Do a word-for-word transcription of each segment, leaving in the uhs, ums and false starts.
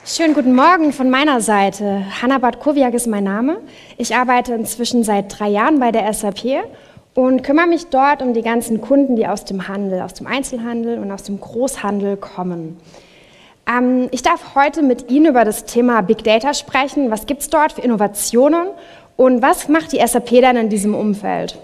Schönen guten Morgen von meiner Seite. Hanna Bartkowiak ist mein Name. Ich arbeite inzwischen seit drei Jahren bei der S A P und kümmere mich dort um die ganzen Kunden, die aus dem Handel, aus dem Einzelhandel und aus dem Großhandel kommen. Ähm, ich darf heute mit Ihnen über das Thema Big Data sprechen. Was gibt es dort für Innovationen und was macht die S A P dann in diesem Umfeld?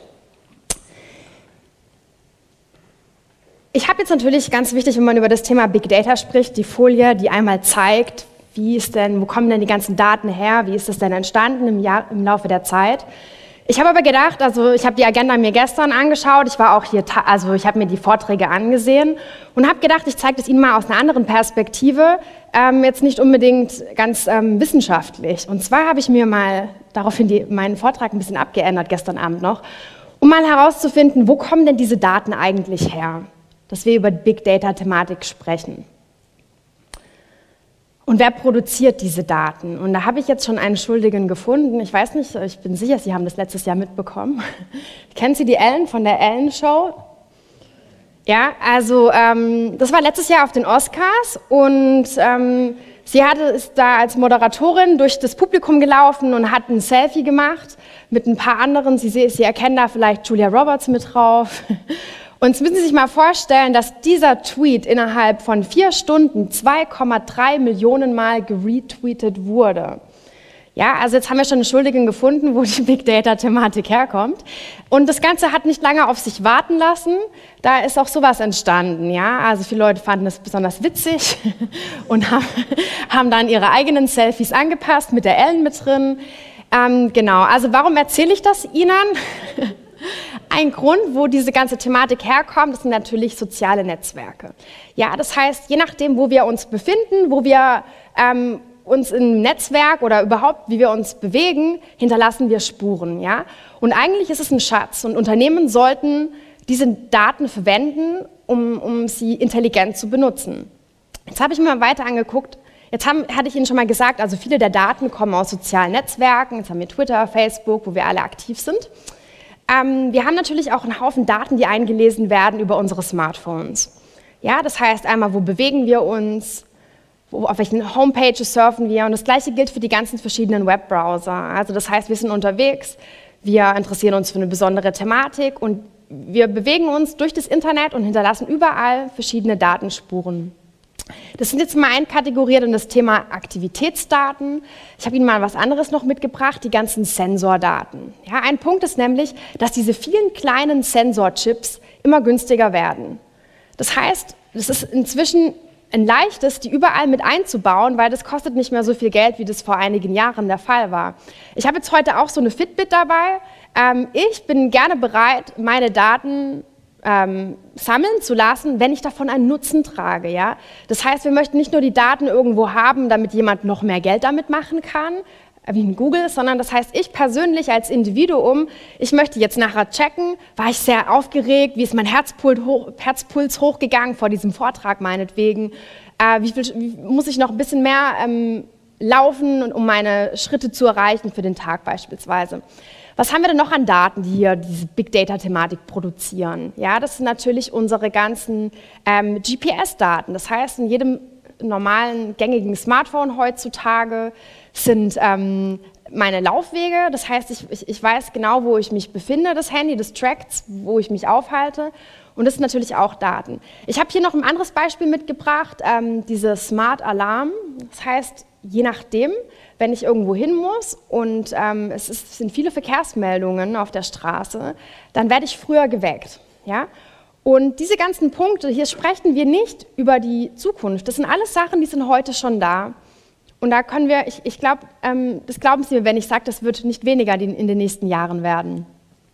Ich habe jetzt natürlich, ganz wichtig, wenn man über das Thema Big Data spricht, die Folie, die einmal zeigt, wie ist denn, wo kommen denn die ganzen Daten her, wie ist das denn entstanden im, Jahr, im Laufe der Zeit. Ich habe aber gedacht, also ich habe die Agenda mir gestern angeschaut, ich war auch hier, also ich habe mir die Vorträge angesehen und habe gedacht, ich zeige das Ihnen mal aus einer anderen Perspektive, ähm, jetzt nicht unbedingt ganz ähm, wissenschaftlich. Und zwar habe ich mir mal daraufhin die, meinen Vortrag ein bisschen abgeändert, gestern Abend noch, um mal herauszufinden, wo kommen denn diese Daten eigentlich her, dass wir über Big Data-Thematik sprechen. Und wer produziert diese Daten? Und da habe ich jetzt schon einen Schuldigen gefunden. Ich weiß nicht, ich bin sicher, Sie haben das letztes Jahr mitbekommen. Kennen Sie die Ellen von der Ellen Show? Ja, also ähm, das war letztes Jahr auf den Oscars und ähm, sie hatte, ist da als Moderatorin durch das Publikum gelaufen und hat ein Selfie gemacht mit ein paar anderen. Sie, Sie erkennen da vielleicht Julia Roberts mit drauf. Und jetzt müssen Sie sich mal vorstellen, dass dieser Tweet innerhalb von vier Stunden zwei Komma drei Millionen Mal geretweetet wurde. Ja, also jetzt haben wir schon eine Schuldigen gefunden, wo die Big Data-Thematik herkommt. Und das Ganze hat nicht lange auf sich warten lassen. Da ist auch sowas entstanden. Ja, also viele Leute fanden es besonders witzig und haben, haben dann ihre eigenen Selfies angepasst mit der Ellen mit drin. Ähm, genau. Also warum erzähle ich das Ihnen? Ein Grund, wo diese ganze Thematik herkommt, das sind natürlich soziale Netzwerke. Ja, das heißt, je nachdem, wo wir uns befinden, wo wir ähm, uns im Netzwerk oder überhaupt, wie wir uns bewegen, hinterlassen wir Spuren. Ja? Und eigentlich ist es ein Schatz und Unternehmen sollten diese Daten verwenden, um, um sie intelligent zu benutzen. Jetzt habe ich mir mal weiter angeguckt. Jetzt haben, hatte ich Ihnen schon mal gesagt, also viele der Daten kommen aus sozialen Netzwerken. Jetzt haben wir Twitter, Facebook, wo wir alle aktiv sind. Ähm, wir haben natürlich auch einen Haufen Daten, die eingelesen werden über unsere Smartphones. Ja, das heißt einmal, wo bewegen wir uns, wo, auf welchen Homepages surfen wir und das Gleiche gilt für die ganzen verschiedenen Webbrowser. Also das heißt, wir sind unterwegs, wir interessieren uns für eine besondere Thematik und wir bewegen uns durch das Internet und hinterlassen überall verschiedene Datenspuren. Das sind jetzt mal einkategoriert in das Thema Aktivitätsdaten. Ich habe Ihnen mal was anderes noch mitgebracht, die ganzen Sensordaten. Ja, ein Punkt ist nämlich, dass diese vielen kleinen Sensorchips immer günstiger werden. Das heißt, es ist inzwischen ein leichtes, die überall mit einzubauen, weil das kostet nicht mehr so viel Geld, wie das vor einigen Jahren der Fall war. Ich habe jetzt heute auch so eine Fitbit dabei. Ähm, ich bin gerne bereit, meine Daten Ähm, sammeln zu lassen, wenn ich davon einen Nutzen trage. Ja? Das heißt, wir möchten nicht nur die Daten irgendwo haben, damit jemand noch mehr Geld damit machen kann, wie in Google, sondern das heißt, ich persönlich als Individuum, ich möchte jetzt nachher checken, war ich sehr aufgeregt, wie ist mein Herzpuls, hoch, Herzpuls hochgegangen vor diesem Vortrag meinetwegen, äh, wie, viel, wie muss ich noch ein bisschen mehr ähm, laufen, um meine Schritte zu erreichen für den Tag beispielsweise. Was haben wir denn noch an Daten, die hier diese Big Data-Thematik produzieren? Ja, das sind natürlich unsere ganzen ähm, G P S-Daten. Das heißt, in jedem normalen, gängigen Smartphone heutzutage sind ähm, meine Laufwege. Das heißt, ich, ich, ich weiß genau, wo ich mich befinde, das Handy, das trackt, wo ich mich aufhalte. Und das sind natürlich auch Daten. Ich habe hier noch ein anderes Beispiel mitgebracht, ähm, diese Smart Alarm. Das heißt, je nachdem, wenn ich irgendwo hin muss und ähm, es, ist, es sind viele Verkehrsmeldungen auf der Straße, dann werde ich früher geweckt. Ja? Und diese ganzen Punkte, hier sprechen wir nicht über die Zukunft. Das sind alles Sachen, die sind heute schon da. Und da können wir, ich, ich glaube, ähm, das glauben Sie mir, wenn ich sage, das wird nicht weniger in den nächsten Jahren werden.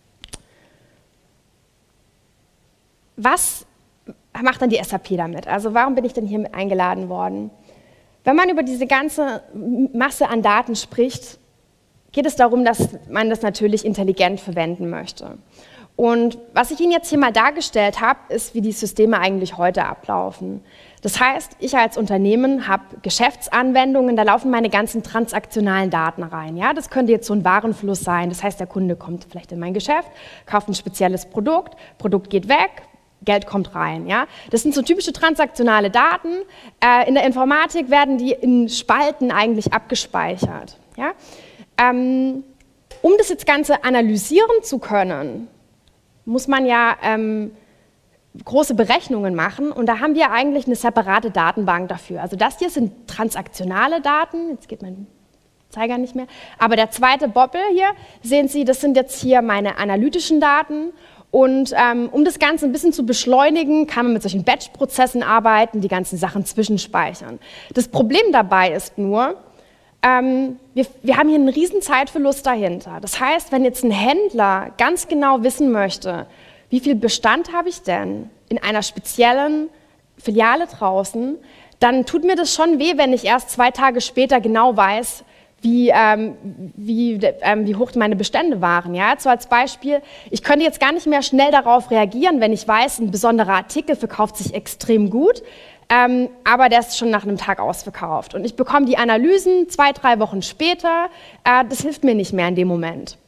Was macht dann die S A P damit? Also warum bin ich denn hier mit eingeladen worden? Wenn man über diese ganze Masse an Daten spricht, geht es darum, dass man das natürlich intelligent verwenden möchte. Und was ich Ihnen jetzt hier mal dargestellt habe, ist, wie die Systeme eigentlich heute ablaufen. Das heißt, ich als Unternehmen habe Geschäftsanwendungen, da laufen meine ganzen transaktionalen Daten rein. Ja, das könnte jetzt so ein Warenfluss sein, das heißt, der Kunde kommt vielleicht in mein Geschäft, kauft ein spezielles Produkt, Produkt geht weg, Geld kommt rein. Ja? Das sind so typische transaktionale Daten. Äh, in der Informatik werden die in Spalten eigentlich abgespeichert. Ja? Ähm, um das jetzt Ganze analysieren zu können, muss man ja ähm, große Berechnungen machen und da haben wir eigentlich eine separate Datenbank dafür. Also das hier sind transaktionale Daten, jetzt geht mein Zeiger nicht mehr, aber der zweite Boppel hier, sehen Sie, das sind jetzt hier meine analytischen Daten und ähm, um das Ganze ein bisschen zu beschleunigen, kann man mit solchen Batch-Prozessen arbeiten, die ganzen Sachen zwischenspeichern. Das Problem dabei ist nur, ähm, wir, wir haben hier einen riesen Zeitverlust dahinter. Das heißt, wenn jetzt ein Händler ganz genau wissen möchte, wie viel Bestand habe ich denn in einer speziellen Filiale draußen, dann tut mir das schon weh, wenn ich erst zwei Tage später genau weiß, wie, ähm, wie, ähm, wie hoch meine Bestände waren. Ja? So als Beispiel, ich könnte jetzt gar nicht mehr schnell darauf reagieren, wenn ich weiß, ein besonderer Artikel verkauft sich extrem gut, ähm, aber der ist schon nach einem Tag ausverkauft. Und ich bekomme die Analysen zwei, drei Wochen später, äh, das hilft mir nicht mehr in dem Moment.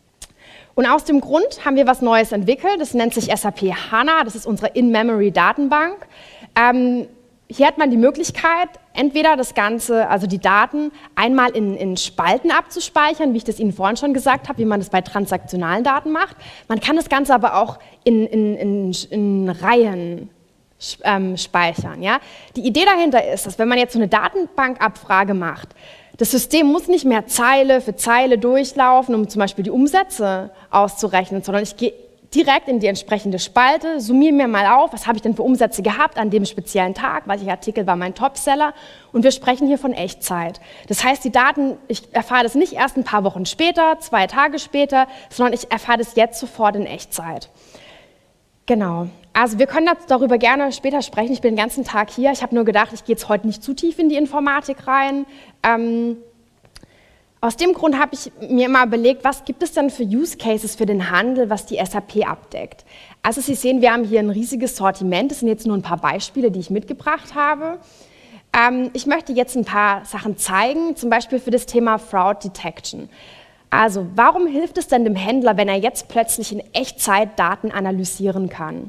Und aus dem Grund haben wir was Neues entwickelt, das nennt sich S A P HANA, das ist unsere In-Memory-Datenbank. Ähm, hier hat man die Möglichkeit, entweder das Ganze, also die Daten, einmal in, in Spalten abzuspeichern, wie ich das Ihnen vorhin schon gesagt habe, wie man das bei transaktionalen Daten macht. Man kann das Ganze aber auch in, in, in, in Reihen ähm, speichern. Ja? Die Idee dahinter ist, dass wenn man jetzt so eine Datenbankabfrage macht, das System muss nicht mehr Zeile für Zeile durchlaufen, um zum Beispiel die Umsätze auszurechnen, sondern ich gehe direkt in die entsprechende Spalte, summiere mir mal auf, was habe ich denn für Umsätze gehabt an dem speziellen Tag, welcher Artikel war mein Topseller und wir sprechen hier von Echtzeit. Das heißt, die Daten, ich erfahre das nicht erst ein paar Wochen später, zwei Tage später, sondern ich erfahre das jetzt sofort in Echtzeit. Genau. Also wir können darüber gerne später sprechen. Ich bin den ganzen Tag hier. Ich habe nur gedacht, ich gehe jetzt heute nicht zu tief in die Informatik rein. Ähm, aus dem Grund habe ich mir immer überlegt, was gibt es denn für Use Cases für den Handel, was die S A P abdeckt. Also Sie sehen, wir haben hier ein riesiges Sortiment. Das sind jetzt nur ein paar Beispiele, die ich mitgebracht habe. Ähm, ich möchte jetzt ein paar Sachen zeigen, zum Beispiel für das Thema Fraud Detection. Also warum hilft es denn dem Händler, wenn er jetzt plötzlich in Echtzeit Daten analysieren kann?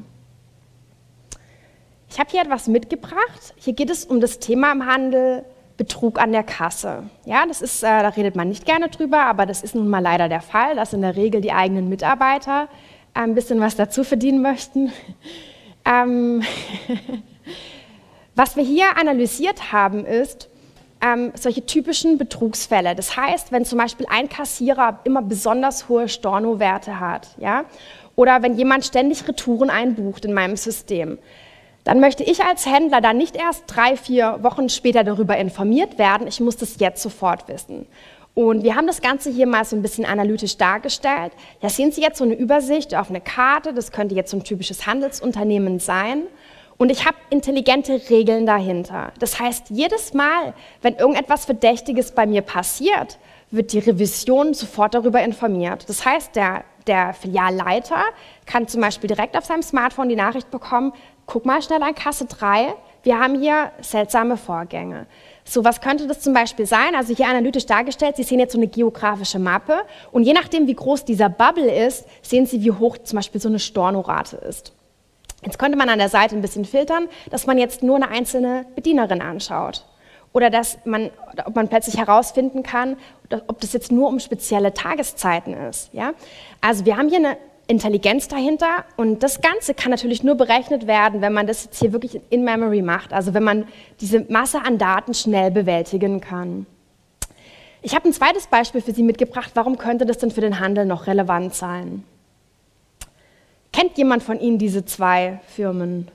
Ich habe hier etwas mitgebracht. Hier geht es um das Thema im Handel Betrug an der Kasse. Ja, das ist, äh, da redet man nicht gerne drüber, aber das ist nun mal leider der Fall, dass in der Regel die eigenen Mitarbeiter äh, ein bisschen was dazu verdienen möchten. ähm, was wir hier analysiert haben, ist ähm, solche typischen Betrugsfälle. Das heißt, wenn zum Beispiel ein Kassierer immer besonders hohe Stornowerte hat, ja, oder wenn jemand ständig Retouren einbucht in meinem System, dann möchte ich als Händler dann nicht erst drei, vier Wochen später darüber informiert werden, ich muss das jetzt sofort wissen. Und wir haben das Ganze hier mal so ein bisschen analytisch dargestellt. Da sehen Sie jetzt so eine Übersicht auf eine Karte, das könnte jetzt so ein typisches Handelsunternehmen sein. Und ich habe intelligente Regeln dahinter. Das heißt, jedes Mal, wenn irgendetwas Verdächtiges bei mir passiert, wird die Revision sofort darüber informiert. Das heißt, der, der Filialleiter kann zum Beispiel direkt auf seinem Smartphone die Nachricht bekommen, guck mal schnell an Kasse drei, wir haben hier seltsame Vorgänge. So, was könnte das zum Beispiel sein? Also hier analytisch dargestellt, Sie sehen jetzt so eine geografische Mappe und je nachdem, wie groß dieser Bubble ist, sehen Sie, wie hoch zum Beispiel so eine Stornorate ist. Jetzt könnte man an der Seite ein bisschen filtern, dass man jetzt nur eine einzelne Bedienerin anschaut. Oder dass man, ob man plötzlich herausfinden kann, ob das jetzt nur um spezielle Tageszeiten ist. Ja? Also wir haben hier eine Intelligenz dahinter und das Ganze kann natürlich nur berechnet werden, wenn man das jetzt hier wirklich in Memory macht, also wenn man diese Masse an Daten schnell bewältigen kann. Ich habe ein zweites Beispiel für Sie mitgebracht, warum könnte das denn für den Handel noch relevant sein? Kennt jemand von Ihnen diese zwei Firmen?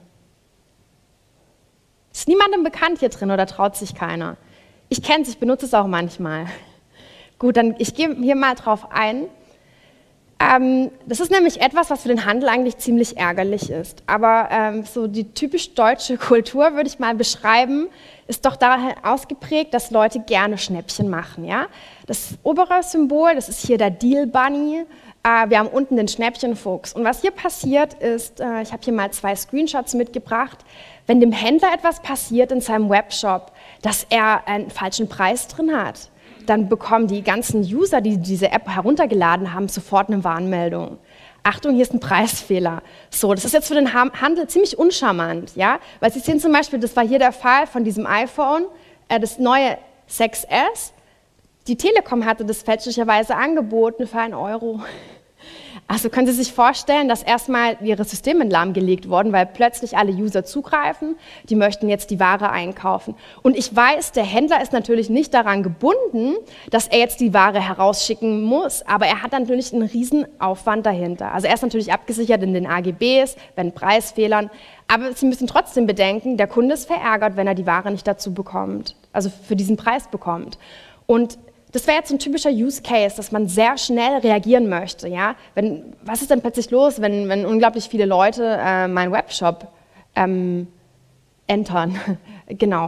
Ist niemandem bekannt hier drin oder traut sich keiner? Ich kenne es, ich benutze es auch manchmal. Gut, dann ich gehe hier mal drauf ein. Ähm, das ist nämlich etwas, was für den Handel eigentlich ziemlich ärgerlich ist. Aber ähm, so die typisch deutsche Kultur, würde ich mal beschreiben, ist doch daher ausgeprägt, dass Leute gerne Schnäppchen machen. Ja? Das obere Symbol, das ist hier der Deal Bunny. Äh, wir haben unten den Schnäppchenfuchs. Und was hier passiert ist, äh, ich habe hier mal zwei Screenshots mitgebracht, wenn dem Händler etwas passiert in seinem Webshop, dass er einen falschen Preis drin hat, dann bekommen die ganzen User, die diese App heruntergeladen haben, sofort eine Warnmeldung. Achtung, hier ist ein Preisfehler. So, das ist jetzt für den Handel ziemlich uncharmant, ja, weil Sie sehen zum Beispiel, das war hier der Fall von diesem iPhone, äh, das neue sechs S. Die Telekom hatte das fälschlicherweise angeboten für einen Euro. Also können Sie sich vorstellen, dass erstmal ihre Systeme lahmgelegt wurden, weil plötzlich alle User zugreifen, die möchten jetzt die Ware einkaufen. Und ich weiß, der Händler ist natürlich nicht daran gebunden, dass er jetzt die Ware herausschicken muss, aber er hat natürlich einen riesen Aufwand dahinter. Also er ist natürlich abgesichert in den A G Bs, wenn Preisfehlern, aber Sie müssen trotzdem bedenken, der Kunde ist verärgert, wenn er die Ware nicht dazu bekommt, also für diesen Preis bekommt. Und das wäre jetzt ein typischer Use Case, dass man sehr schnell reagieren möchte. Ja? Wenn, was ist denn plötzlich los, wenn, wenn unglaublich viele Leute äh, meinen Webshop ähm, entern? Genau.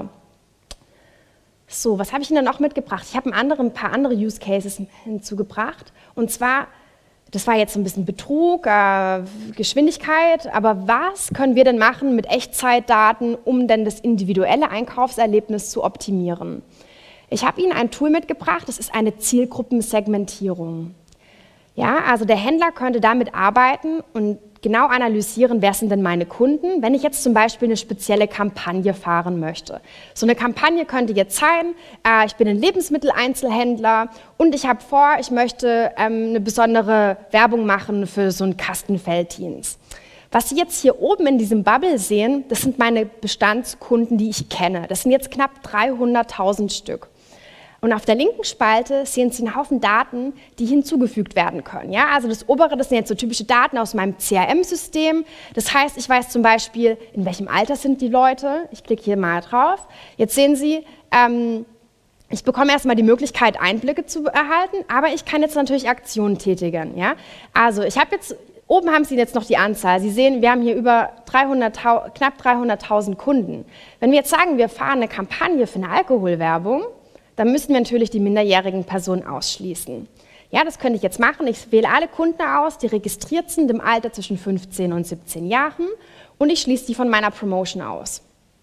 So, was habe ich Ihnen noch mitgebracht? Ich habe ein, ein paar andere Use Cases hinzugebracht. Und zwar, das war jetzt ein bisschen Betrug, äh, Geschwindigkeit, aber was können wir denn machen mit Echtzeitdaten, um denn das individuelle Einkaufserlebnis zu optimieren? Ich habe Ihnen ein Tool mitgebracht, das ist eine Zielgruppensegmentierung. Ja, also der Händler könnte damit arbeiten und genau analysieren, wer sind denn meine Kunden, wenn ich jetzt zum Beispiel eine spezielle Kampagne fahren möchte. So eine Kampagne könnte jetzt sein, äh, ich bin ein Lebensmitteleinzelhändler und ich habe vor, ich möchte ähm, eine besondere Werbung machen für so einen Kasten Veltins. Was Sie jetzt hier oben in diesem Bubble sehen, das sind meine Bestandskunden, die ich kenne. Das sind jetzt knapp dreihunderttausend Stück. Und auf der linken Spalte sehen Sie einen Haufen Daten, die hinzugefügt werden können. Ja, also das obere, das sind jetzt so typische Daten aus meinem C R M-System. Das heißt, ich weiß zum Beispiel, in welchem Alter sind die Leute. Ich klicke hier mal drauf. Jetzt sehen Sie, ähm, ich bekomme erstmal die Möglichkeit, Einblicke zu erhalten, aber ich kann jetzt natürlich Aktionen tätigen. Ja? Also ich habe jetzt, oben haben Sie jetzt noch die Anzahl. Sie sehen, wir haben hier über dreihunderttausend, knapp dreihunderttausend Kunden. Wenn wir jetzt sagen, wir fahren eine Kampagne für eine Alkoholwerbung, dann müssen wir natürlich die minderjährigen Personen ausschließen. Ja, das könnte ich jetzt machen. Ich wähle alle Kunden aus, die registriert sind im Alter zwischen fünfzehn und siebzehn Jahren und ich schließe die von meiner Promotion aus.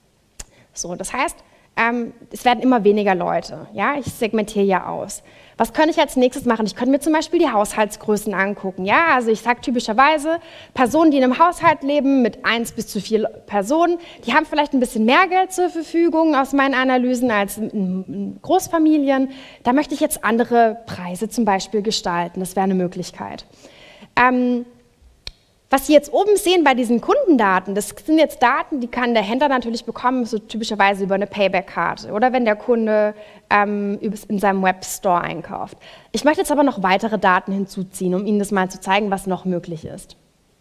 So, das heißt, ähm, es werden immer weniger Leute. Ja, ich segmentiere ja aus. Was könnte ich als nächstes machen? Ich könnte mir zum Beispiel die Haushaltsgrößen angucken. Ja, also ich sage typischerweise, Personen, die in einem Haushalt leben mit eins bis zu vier Personen, die haben vielleicht ein bisschen mehr Geld zur Verfügung aus meinen Analysen als in Großfamilien. Da möchte ich jetzt andere Preise zum Beispiel gestalten. Das wäre eine Möglichkeit. Ähm, Was Sie jetzt oben sehen bei diesen Kundendaten, das sind jetzt Daten, die kann der Händler natürlich bekommen, so typischerweise über eine Payback-Karte oder wenn der Kunde ähm, in seinem Webstore einkauft. Ich möchte jetzt aber noch weitere Daten hinzuziehen, um Ihnen das mal zu zeigen, was noch möglich ist.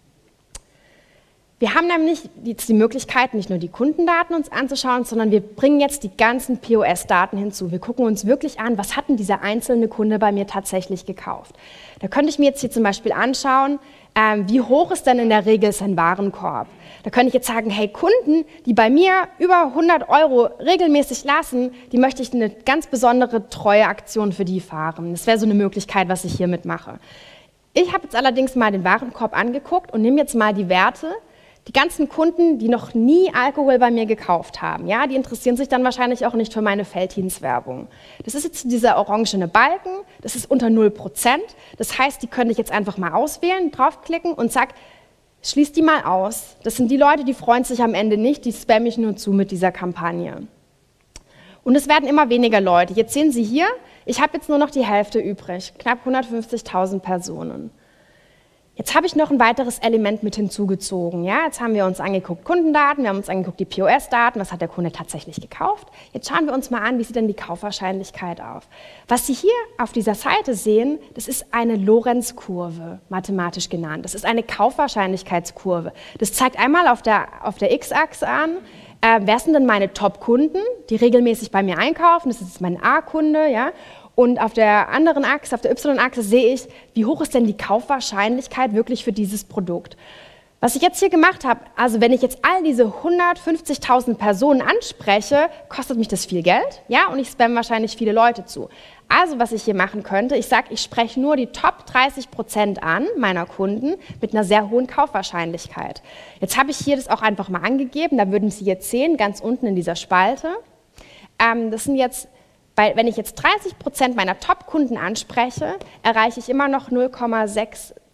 Wir haben nämlich jetzt die Möglichkeit, nicht nur die Kundendaten uns anzuschauen, sondern wir bringen jetzt die ganzen P O S-Daten hinzu. Wir gucken uns wirklich an, was hat denn dieser einzelne Kunde bei mir tatsächlich gekauft. Da könnte ich mir jetzt hier zum Beispiel anschauen, ähm, wie hoch ist denn in der Regel sein Warenkorb. Da könnte ich jetzt sagen, hey, Kunden, die bei mir über hundert Euro regelmäßig lassen, die möchte ich eine ganz besondere Treueaktion für die fahren. Das wäre so eine Möglichkeit, was ich hiermit mache. Ich habe jetzt allerdings mal den Warenkorb angeguckt und nehme jetzt mal die Werte. Die ganzen Kunden, die noch nie Alkohol bei mir gekauft haben, ja, die interessieren sich dann wahrscheinlich auch nicht für meine Veltins-Werbung. Das ist jetzt dieser orangene Balken, das ist unter null Prozent. Das heißt, die könnte ich jetzt einfach mal auswählen, draufklicken und sag, schließ die mal aus. Das sind die Leute, die freuen sich am Ende nicht, die spamme ich nur zu mit dieser Kampagne. Und es werden immer weniger Leute. Jetzt sehen Sie hier, ich habe jetzt nur noch die Hälfte übrig, knapp hundertfünfzigtausend Personen. Jetzt habe ich noch ein weiteres Element mit hinzugezogen. Ja, jetzt haben wir uns angeguckt Kundendaten, wir haben uns angeguckt die P O S-Daten, was hat der Kunde tatsächlich gekauft. Jetzt schauen wir uns mal an, wie sieht denn die Kaufwahrscheinlichkeit aus. Was Sie hier auf dieser Seite sehen, das ist eine Lorenz-Kurve, mathematisch genannt. Das ist eine Kaufwahrscheinlichkeitskurve. Das zeigt einmal auf der, auf der X-Achse an, äh, wer sind denn meine Top-Kunden, die regelmäßig bei mir einkaufen, das ist mein A-Kunde, ja. Und auf der anderen Achse, auf der Y-Achse sehe ich, wie hoch ist denn die Kaufwahrscheinlichkeit wirklich für dieses Produkt. Was ich jetzt hier gemacht habe, also wenn ich jetzt all diese hundertfünfzigtausend Personen anspreche, kostet mich das viel Geld, ja, und ich spamme wahrscheinlich viele Leute zu. Also was ich hier machen könnte, ich sage, ich spreche nur die Top dreißig Prozent an meiner Kunden mit einer sehr hohen Kaufwahrscheinlichkeit. Jetzt habe ich hier das auch einfach mal angegeben, da würden Sie jetzt sehen, ganz unten in dieser Spalte, ähm, das sind jetzt Weil, wenn ich jetzt dreißig Prozent meiner Top-Kunden anspreche, erreiche ich immer noch null Komma sechs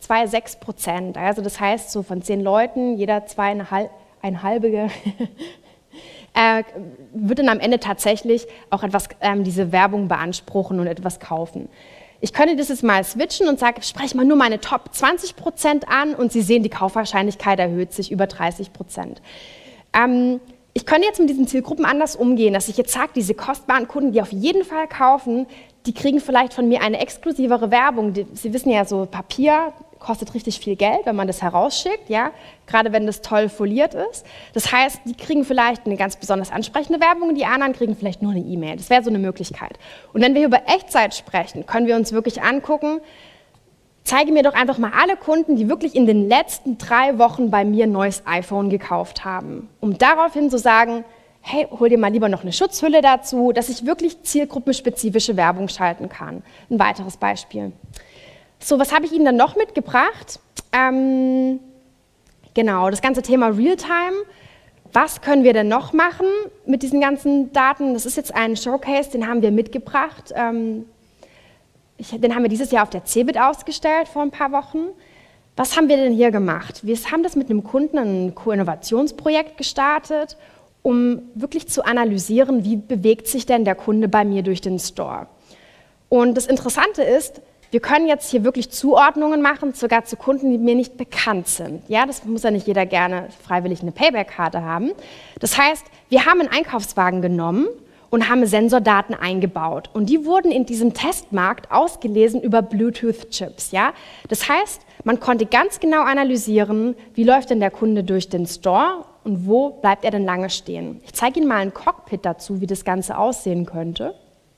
zwei Komma sechs Prozent. Also das heißt, so von zehn Leuten, jeder zweieinhalb, ein halbige, äh, wird dann am Ende tatsächlich auch etwas, ähm, diese Werbung beanspruchen und etwas kaufen. Ich könnte das jetzt mal switchen und sage, spreche mal nur meine Top zwanzig Prozent an und Sie sehen, die Kaufwahrscheinlichkeit erhöht sich über dreißig Prozent. Ähm, ich könnte jetzt mit diesen Zielgruppen anders umgehen, dass ich jetzt sage, diese kostbaren Kunden, die auf jeden Fall kaufen, die kriegen vielleicht von mir eine exklusivere Werbung. Die, Sie wissen ja, so Papier kostet richtig viel Geld, wenn man das herausschickt, ja? Gerade wenn das toll foliert ist. Das heißt, die kriegen vielleicht eine ganz besonders ansprechende Werbung und die anderen kriegen vielleicht nur eine E-Mail. Das wäre so eine Möglichkeit. Und wenn wir über Echtzeit sprechen, können wir uns wirklich angucken, zeige mir doch einfach mal alle Kunden, die wirklich in den letzten drei Wochen bei mir ein neues iPhone gekauft haben, um daraufhin zu sagen, hey, hol dir mal lieber noch eine Schutzhülle dazu, dass ich wirklich zielgruppenspezifische Werbung schalten kann. Ein weiteres Beispiel. So, was habe ich Ihnen dann noch mitgebracht? Ähm, genau, das ganze Thema Realtime. Was können wir denn noch machen mit diesen ganzen Daten? Das ist jetzt ein Showcase, den haben wir mitgebracht. Ähm, ich, den haben wir dieses Jahr auf der CeBIT ausgestellt vor ein paar Wochen. Was haben wir denn hier gemacht? Wir haben das mit einem Kunden, ein Co-Innovationsprojekt gestartet, um wirklich zu analysieren, wie bewegt sich denn der Kunde bei mir durch den Store. Und das Interessante ist, wir können jetzt hier wirklich Zuordnungen machen, sogar zu Kunden, die mir nicht bekannt sind. Ja, das muss ja nicht jeder gerne freiwillig eine Payback-Karte haben. Das heißt, wir haben einen Einkaufswagen genommen und haben Sensordaten eingebaut. Und die wurden in diesem Testmarkt ausgelesen über Bluetooth-Chips. Ja? Das heißt, man konnte ganz genau analysieren, wie läuft denn der Kunde durch den Store und wo bleibt er denn lange stehen. Ich zeige Ihnen mal ein Cockpit dazu, wie das Ganze aussehen könnte.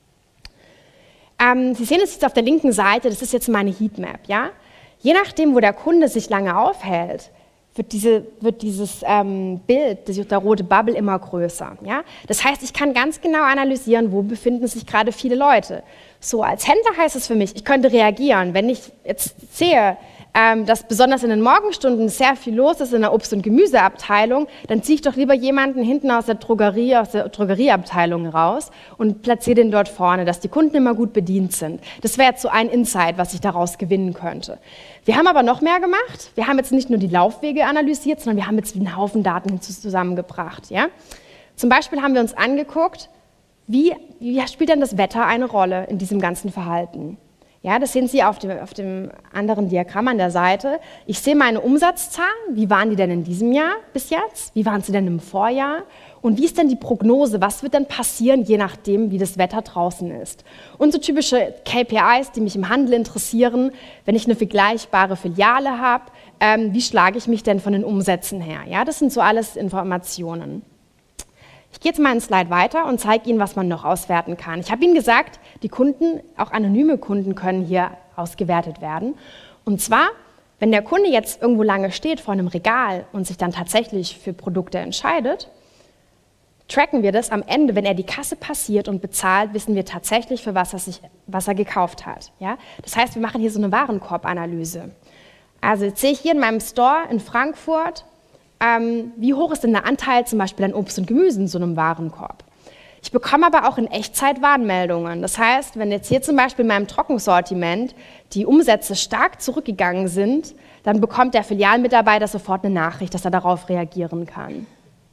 Ähm, Sie sehen es jetzt auf der linken Seite, das ist jetzt meine Heatmap. Ja? Je nachdem, wo der Kunde sich lange aufhält, wird, diese, wird dieses ähm, Bild, der rote Bubble, immer größer. Ja? Das heißt, ich kann ganz genau analysieren, wo befinden sich gerade viele Leute. So, als Händler heißt es für mich, ich könnte reagieren. Wenn ich jetzt sehe, ähm, dass besonders in den Morgenstunden sehr viel los ist in der Obst- und Gemüseabteilung, dann ziehe ich doch lieber jemanden hinten aus der Drogerie, aus der Drogerieabteilung raus und platziere den dort vorne, dass die Kunden immer gut bedient sind. Das wäre jetzt so ein Insight, was ich daraus gewinnen könnte. Wir haben aber noch mehr gemacht. Wir haben jetzt nicht nur die Laufwege analysiert, sondern wir haben jetzt einen Haufen Daten zusammengebracht. Ja? Zum Beispiel haben wir uns angeguckt, wie, wie spielt denn das Wetter eine Rolle in diesem ganzen Verhalten? Ja, das sehen Sie auf dem, auf dem anderen Diagramm an der Seite. Ich sehe meine Umsatzzahlen. Wie waren die denn in diesem Jahr bis jetzt? Wie waren sie denn im Vorjahr? Und wie ist denn die Prognose? Was wird denn passieren, je nachdem, wie das Wetter draußen ist? Und so typische K P Is, die mich im Handel interessieren, wenn ich eine vergleichbare Filiale habe, ähm, wie schlage ich mich denn von den Umsätzen her? Ja, das sind so alles Informationen. Ich gehe jetzt mal einen Slide weiter und zeige Ihnen, was man noch auswerten kann. Ich habe Ihnen gesagt, die Kunden, auch anonyme Kunden, können hier ausgewertet werden. Und zwar, wenn der Kunde jetzt irgendwo lange steht vor einem Regal und sich dann tatsächlich für Produkte entscheidet, tracken wir das am Ende, wenn er die Kasse passiert und bezahlt, wissen wir tatsächlich, für was er, sich, was er gekauft hat. Ja? Das heißt, wir machen hier so eine Warenkorbanalyse. Also jetzt sehe ich hier in meinem Store in Frankfurt, Ähm, wie hoch ist denn der Anteil zum Beispiel an Obst und Gemüse in so einem Warenkorb? Ich bekomme aber auch in Echtzeit Warnmeldungen. Das heißt, wenn jetzt hier zum Beispiel in meinem Trockensortiment die Umsätze stark zurückgegangen sind, dann bekommt der Filialmitarbeiter sofort eine Nachricht, dass er darauf reagieren kann.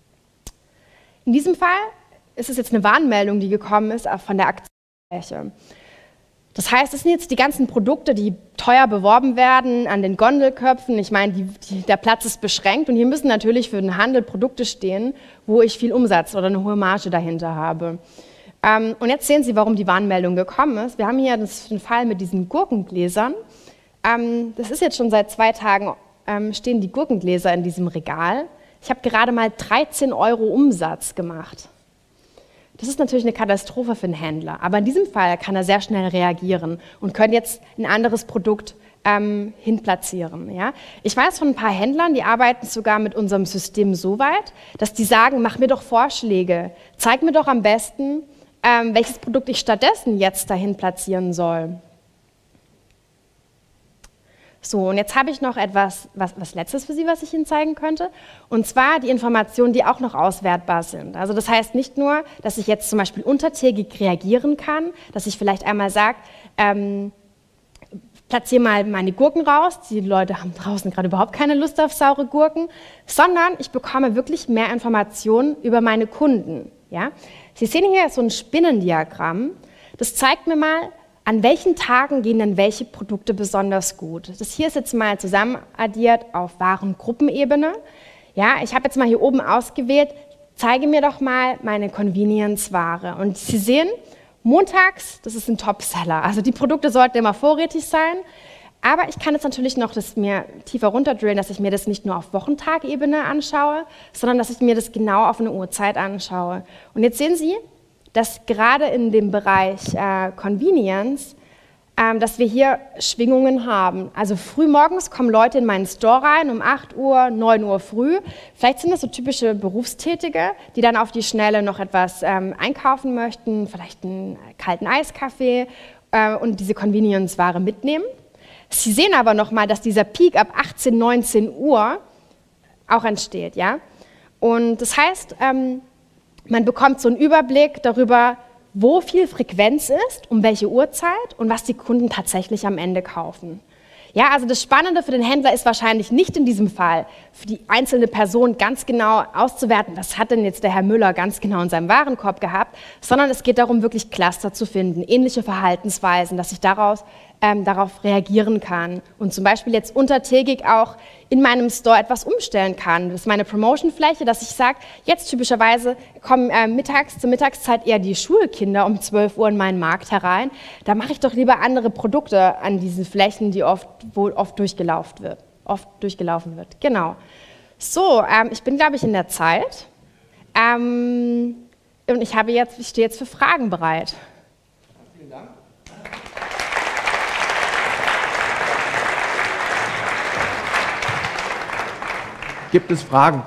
In diesem Fall ist es jetzt eine Warnmeldung, die gekommen ist von der Aktionsfläche. Das heißt, es sind jetzt die ganzen Produkte, die teuer beworben werden an den Gondelköpfen. Ich meine, die, die, der Platz ist beschränkt und hier müssen natürlich für den Handel Produkte stehen, wo ich viel Umsatz oder eine hohe Marge dahinter habe. Ähm, und jetzt sehen Sie, warum die Warnmeldung gekommen ist. Wir haben hier den Fall mit diesen Gurkengläsern. Ähm, das ist jetzt schon seit zwei Tagen, ähm, stehen die Gurkengläser in diesem Regal. Ich habe gerade mal dreizehn Euro Umsatz gemacht. Das ist natürlich eine Katastrophe für einen Händler, aber in diesem Fall kann er sehr schnell reagieren und kann jetzt ein anderes Produkt ähm, hinplatzieren. Ja? Ich weiß von ein paar Händlern, die arbeiten sogar mit unserem System so weit, dass die sagen, mach mir doch Vorschläge, zeig mir doch am besten, ähm, welches Produkt ich stattdessen jetzt dahin platzieren soll. So, und jetzt habe ich noch etwas, was, was Letztes für Sie, was ich Ihnen zeigen könnte, und zwar die Informationen, die auch noch auswertbar sind. Also das heißt nicht nur, dass ich jetzt zum Beispiel untertägig reagieren kann, dass ich vielleicht einmal sage, ähm, platziere mal meine Gurken raus. Die Leute haben draußen gerade überhaupt keine Lust auf saure Gurken, sondern ich bekomme wirklich mehr Informationen über meine Kunden. Ja? Sie sehen hier so ein Spinnendiagramm. Das zeigt mir mal, an welchen Tagen gehen denn welche Produkte besonders gut. Das hier ist jetzt mal zusammenaddiert auf Warengruppenebene. Ja, ich habe jetzt mal hier oben ausgewählt, zeige mir doch mal meine Convenience-Ware. Und Sie sehen, montags, das ist ein Topseller. Also die Produkte sollten immer vorrätig sein. Aber ich kann jetzt natürlich noch das mir tiefer runterdrillen, dass ich mir das nicht nur auf Wochentagebene anschaue, sondern dass ich mir das genau auf eine Uhrzeit anschaue. Und jetzt sehen Sie, dass gerade in dem Bereich äh, Convenience, ähm, dass wir hier Schwingungen haben. Also frühmorgens kommen Leute in meinen Store rein, um acht Uhr, neun Uhr früh. Vielleicht sind das so typische Berufstätige, die dann auf die Schnelle noch etwas ähm, einkaufen möchten, vielleicht einen kalten Eiskaffee äh, und diese Convenience-Ware mitnehmen. Sie sehen aber nochmal, dass dieser Peak ab achtzehn, neunzehn Uhr auch entsteht. Ja? Und das heißt, ähm, man bekommt so einen Überblick darüber, wo viel Frequenz ist, um welche Uhrzeit und was die Kunden tatsächlich am Ende kaufen. Ja, also das Spannende für den Händler ist wahrscheinlich nicht in diesem Fall, für die einzelne Person ganz genau auszuwerten, was hat denn jetzt der Herr Müller ganz genau in seinem Warenkorb gehabt, sondern es geht darum, wirklich Cluster zu finden, ähnliche Verhaltensweisen, dass ich daraus, ähm, darauf reagieren kann und zum Beispiel jetzt untertägig auch in meinem Store etwas umstellen kann. Das ist meine Promotion-Fläche, dass ich sage, jetzt typischerweise kommen äh, mittags zur Mittagszeit eher die Schulkinder um zwölf Uhr in meinen Markt herein. Da mache ich doch lieber andere Produkte an diesen Flächen, die oft, wo oft durchgelaufen wird. Oft durchgelaufen wird. Genau. So, ähm, ich bin, glaube ich, in der Zeit. Ähm, und ich, habe jetzt, ich stehe jetzt für Fragen bereit. Vielen Dank. Gibt es Fragen?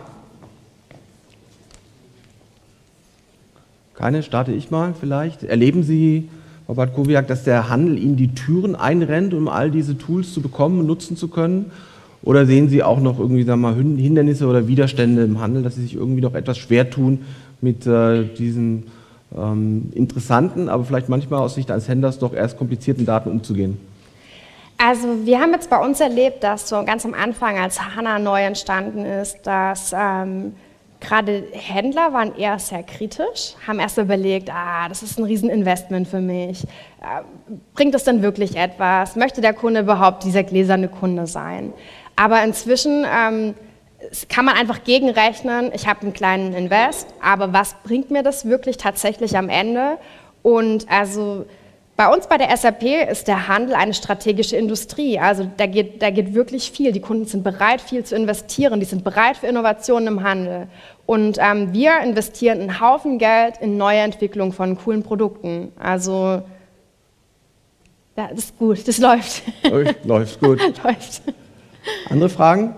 Keine? Starte ich mal vielleicht. Erleben Sie, Frau Bartkowiak, dass der Handel Ihnen die Türen einrennt, um all diese Tools zu bekommen und nutzen zu können? Oder sehen Sie auch noch irgendwie, sagen wir mal, Hindernisse oder Widerstände im Handel, dass Sie sich irgendwie noch etwas schwer tun, mit äh, diesen ähm, interessanten, aber vielleicht manchmal aus Sicht eines Händlers doch erst komplizierten Daten umzugehen? Also wir haben jetzt bei uns erlebt, dass so ganz am Anfang, als HANA neu entstanden ist, dass ähm, gerade Händler waren eher sehr kritisch, haben erst überlegt, ah, das ist ein Rieseninvestment für mich, äh, bringt das denn wirklich etwas, möchte der Kunde überhaupt dieser gläserne Kunde sein? Aber inzwischen ähm, kann man einfach gegenrechnen, ich habe einen kleinen Invest, aber was bringt mir das wirklich tatsächlich am Ende? Und also bei uns bei der S A P ist der Handel eine strategische Industrie, also da geht, da geht wirklich viel. Die Kunden sind bereit, viel zu investieren, die sind bereit für Innovationen im Handel. Und ähm, wir investieren einen Haufen Geld in neue Entwicklung von coolen Produkten. Also, ja, das ist gut, das läuft. Läuft gut. läuft. Andere Fragen?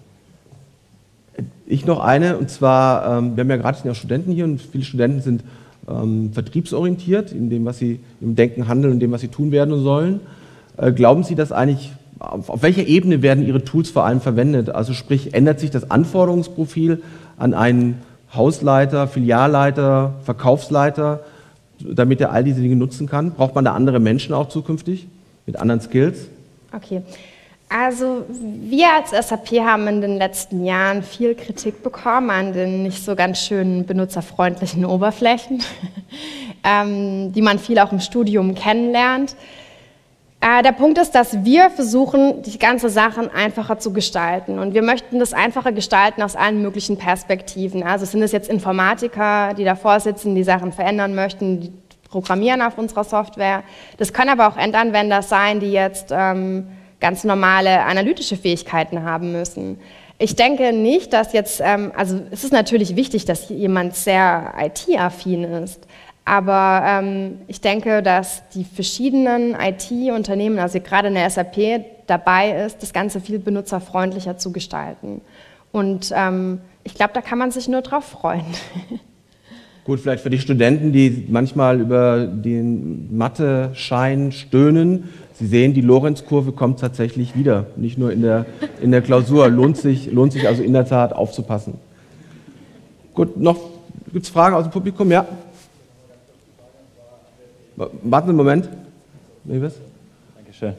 Ich noch eine, und zwar, ähm, wir haben ja gerade ja Studenten hier und viele Studenten sind Ähm, vertriebsorientiert, in dem, was sie im Denken, Handeln und dem, was sie tun werden und sollen. Äh, glauben Sie, dass eigentlich, auf, auf welcher Ebene werden Ihre Tools vor allem verwendet? Also sprich, ändert sich das Anforderungsprofil an einen Hausleiter, Filialleiter, Verkaufsleiter, damit er all diese Dinge nutzen kann? Braucht man da andere Menschen auch zukünftig mit anderen Skills? Okay. Also wir als S A P haben in den letzten Jahren viel Kritik bekommen an den nicht so ganz schönen benutzerfreundlichen Oberflächen, ähm, die man viel auch im Studium kennenlernt. Äh, der Punkt ist, dass wir versuchen, die ganze Sachen einfacher zu gestalten und wir möchten das einfacher gestalten aus allen möglichen Perspektiven. Also sind es jetzt Informatiker, die davor sitzen, die Sachen verändern möchten, die programmieren auf unserer Software. Das können aber auch Endanwender sein, die jetzt ähm, ganz normale analytische Fähigkeiten haben müssen. Ich denke nicht, dass jetzt, ähm, also es ist natürlich wichtig, dass jemand sehr I T-affin ist, aber ähm, ich denke, dass die verschiedenen I T-Unternehmen, also gerade in der S A P, dabei ist, das Ganze viel benutzerfreundlicher zu gestalten. Und ähm, ich glaube, da kann man sich nur drauf freuen. Gut, vielleicht für die Studenten, die manchmal über den Mathe-Schein stöhnen. Sie sehen, die Lorenz-Kurve kommt tatsächlich wieder, nicht nur in der, in der Klausur. Lohnt sich, lohnt sich also in der Tat aufzupassen. Gut, noch gibt es Fragen aus dem Publikum? Ja? Warten Sie einen Moment. Dankeschön.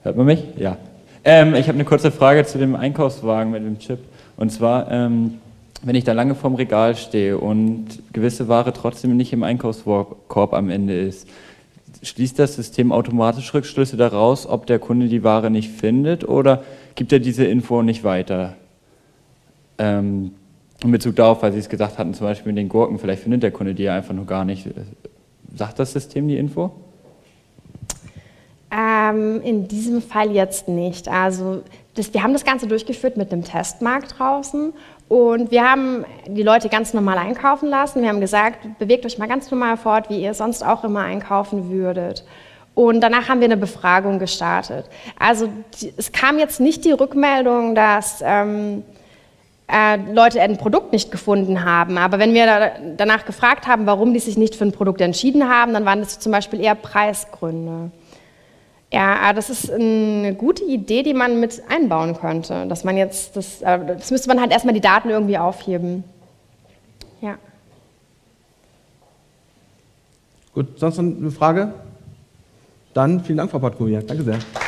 Hört man mich? Ja. Ähm, ich habe eine kurze Frage zu dem Einkaufswagen mit dem Chip. Und zwar, ähm, wenn ich da lange vorm Regal stehe und gewisse Ware trotzdem nicht im Einkaufskorb am Ende ist, schließt das System automatisch Rückschlüsse daraus, ob der Kunde die Ware nicht findet, oder gibt er diese Info nicht weiter? Ähm, in Bezug darauf, weil Sie es gesagt hatten, zum Beispiel mit den Gurken, vielleicht findet der Kunde die ja einfach nur gar nicht. Sagt das System die Info? Ähm, in diesem Fall jetzt nicht. Also das, wir haben das Ganze durchgeführt mit einem Testmarkt draußen und wir haben die Leute ganz normal einkaufen lassen. Wir haben gesagt, bewegt euch mal ganz normal fort, wie ihr sonst auch immer einkaufen würdet. Und danach haben wir eine Befragung gestartet. Also die, es kam jetzt nicht die Rückmeldung, dass ähm, äh, Leute ein Produkt nicht gefunden haben. Aber wenn wir da, danach gefragt haben, warum die sich nicht für ein Produkt entschieden haben, dann waren das zum Beispiel eher Preisgründe. Ja, das ist eine gute Idee, die man mit einbauen könnte. Dass man jetzt, das, das müsste man halt erstmal die Daten irgendwie aufheben. Ja. Gut, sonst noch eine Frage? Dann vielen Dank, Frau Podkowiak. Danke sehr.